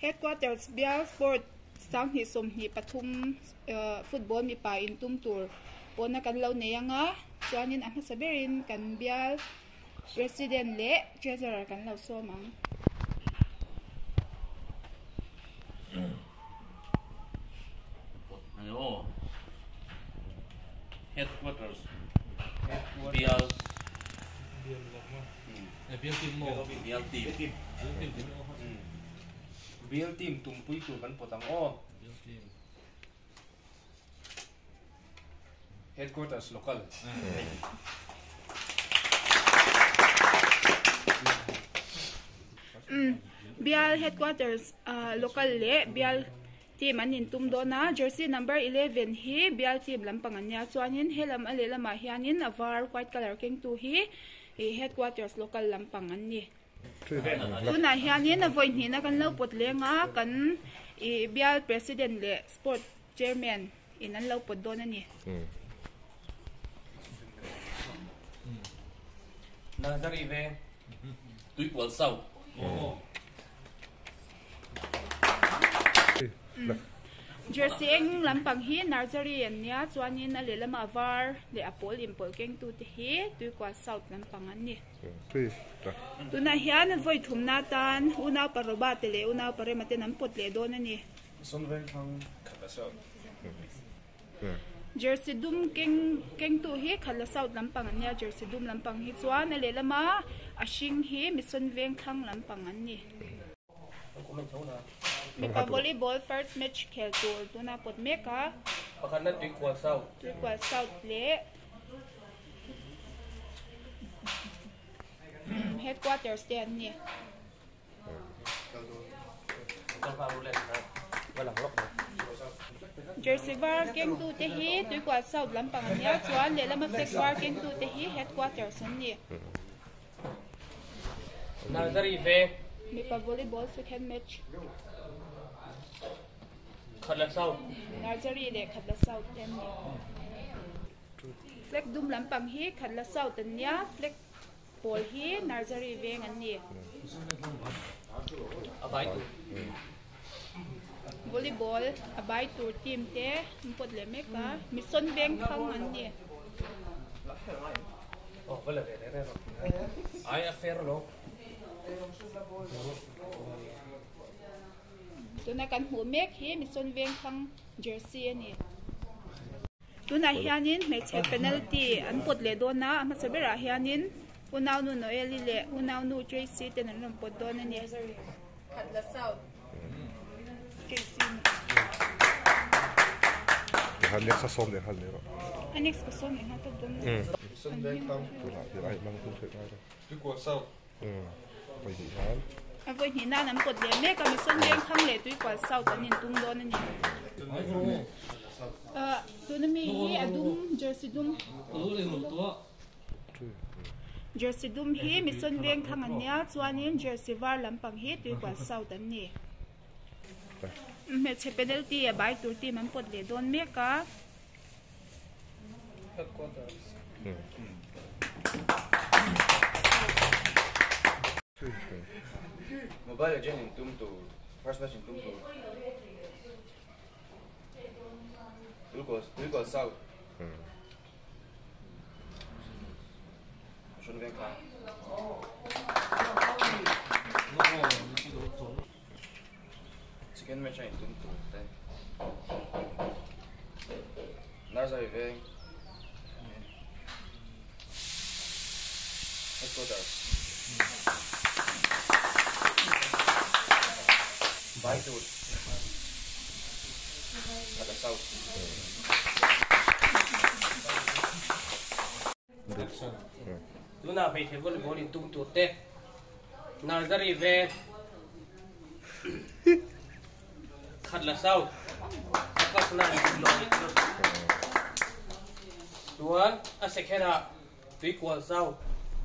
Hqrs Bial Sport sang hi som hi pathum football mi pa Intum tour pona kan lo neyanga chuanin a saberin kan Bial president le treasurer kan lo somang Hello. Hqrs Bial Bial team mo Bial team Bial team tumpui tu kan potang Bial team headquarters local Bial headquarters local le Bial team an Intum dona jersey number 11 hi Bial team lampang anya chuanin helam ale lama hianin avar white color keng tu hi headquarters local lampang an ni tuna hianin avoid ni na kan lo pot lenga kan Bial president le sport chairman in an lo pot don ani Nazari ve Tui Qual Sau jersey eng lampang hi nursery an nia chuanin ale lama avar le apol impol keng tu te hi Tui Qual South lampang an ni tuna hian voi thumna tan una paroba tele una pare mate nam pot le don ani son ven khang khata so jersey dum keng tu hi khala South lampang an nia jersey dum lampang hi chuan ale lama ashing hi mison veng khang lampang an ni mi pa volleyball first match khel tur tuna pot meka pakhan na Tui Qual South le headquarters te an ni jersey var keng tu te hi Tui Qual South lampang an nia chuan le lama flex var keng tu te hi headquarters an ni Nazari ve mi pa volleyball second match khala sau nursery le khatla South ten ni flex dum lampang hi khatla South an nia flex pol hi nursery veng an ni abai volleyball abai tur team te impot le meka mison veng khang an ni vale re ai affair lo tuna kan hu mek hi mison veng khang jersey ani tuna hianin match penalty an pot le dona ama sabera hianin unaw nu noeli le unaw nu tracy ten an rom pot don ani khatla South tracy Hanya sa som le hal le anex ko som ha to don son ven khang tuna ti ai mang tu se ai Tui Qual Sau pai hi hal avoi ni na nam pot le mek ka mison veng khang le Tui Qual South an in tung don ani tuna mi hi adum jersey dum hi mison veng khang an nia chuanin jersey var lampang hi Tui Qual South an ni match penalty a bai tur team an pot le don meka headquarters Mobile Legend Intum tu first match Intum tu Tui Qual South son ven khang second match Intum tu then Nazari ve headquarters Bye to at the South. Luna pay table ball in Intum to te. Nazari ve khatla South. Akas na lo. Tuan a sekera Tui Qual South.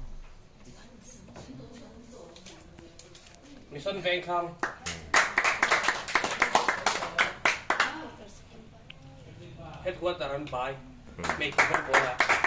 Mison veng khang headquarters run by make it